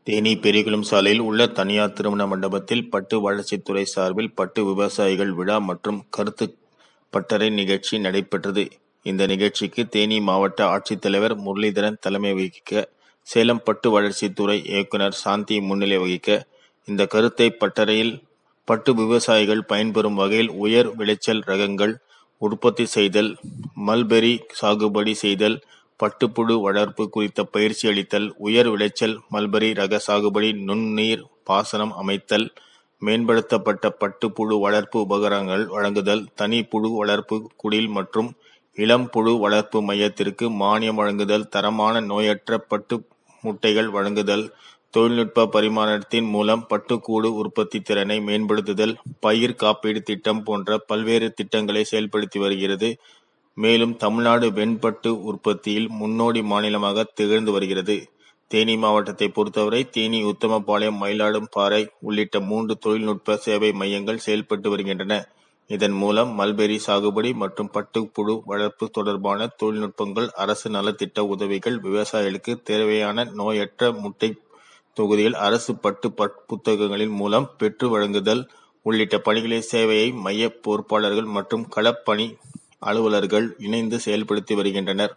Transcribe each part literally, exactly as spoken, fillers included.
தேனி பெரியகுளம் சாலையில் உள்ள தனியார் திருமண மண்டபத்தில் பட்டு வளர்ச்சித்துறை சார்பில் பட்டு விவசாயிகள் விழா மற்றும் கருத்து பட்டறை நிகழ்ச்சி நடைபெற்றது. இந்த நிகழ்ச்சிக்கு தேனி மாவட்ட ஆட்சித்தலைவர் முரளிதரன் தலைமை வகிக்க, சேலம் பட்டு வளர்ச்சித்துறை இயக்குனர் சாந்தி முன்னிலை வகிக்க, இந்த கருத்தை பட்டறையில் பட்டு விவசாயிகள் பயன்பெறும் வகையில் உயர் விளைச்சல் ரகங்கள் உற்பத்தி செய்தல், மல்பெரி சாகுபடி செய்தல், பட்டுப்புழு வளர்ப்பு குறித்த பயிற்சி அளித்தல், உயர் விளைச்சல் மல்பெரி ரக சாகுபடி, நுண்ணீர் பாசனம் அமைத்தல், மேம்படுத்தப்பட்ட பட்டுப்புழு வளர்ப்பு உபகரணங்கள் வழங்குதல், தனி புழு வளர்ப்பு குடில் மற்றும் இளம் புழு வளர்ப்பு மையத்திற்கு மானியம் வழங்குதல், தரமான நோயற்ற பட்டு முட்டைகள் வழங்குதல், தொழில்நுட்ப பரிமாணத்தின் மூலம் பட்டுக்கூடு உற்பத்தி திறனை மேம்படுத்துதல், பயிர் காப்பீடு திட்டம் போன்ற பல்வேறு திட்டங்களை செயல்படுத்தி வருகிறது. மேலும் தமிழ்நாடு வெண்பட்டு உற்பத்தியில் முன்னோடி மாநிலமாக திகழ்ந்து வருகிறது. தேனி மாவட்டத்தை பொறுத்தவரை தேனி, உத்தமபாளையம், மயிலாடும்பாறை உள்ளிட்ட மூன்று தொழில்நுட்ப சேவை மையங்கள் செயல்பட்டு வருகின்றன. இதன் மூலம் மல்பெரி சாகுபடி மற்றும் பட்டுப்புழு வளர்ப்பு தொடர்பான தொழில்நுட்பங்கள், அரசு நலத்திட்ட உதவிகள், விவசாயிகளுக்கு தேவையான நோயற்ற முட்டை தொகுதிகள் அரசு பட்டு புத்தகங்களின் மூலம் பெற்று வழங்குதல் உள்ளிட்ட பணிகளை சேவையை மைய பொறுப்பாளர்கள் மற்றும் களப்பணி அலுவலர்கள் இணைந்து செயல்படுத்தி வருகின்றனர்.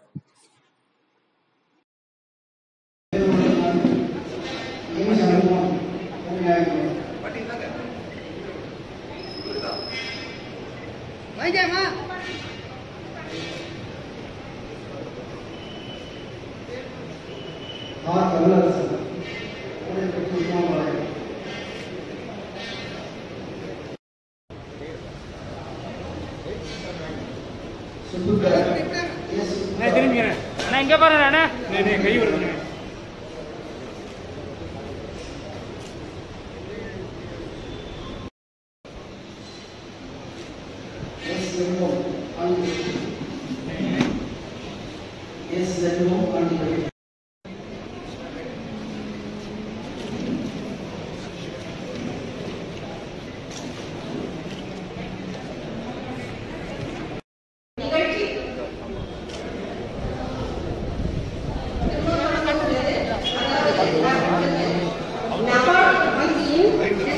திரும்பிக்கிறேன் அண்ணா, இங்க பாருங்க அண்ணா, கை வருதுங்க.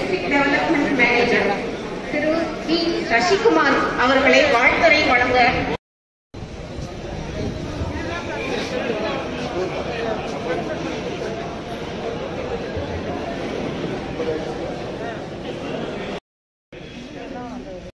திரு வி சசிகுமார் அவர்களை வாழ்த்துரை வழங்க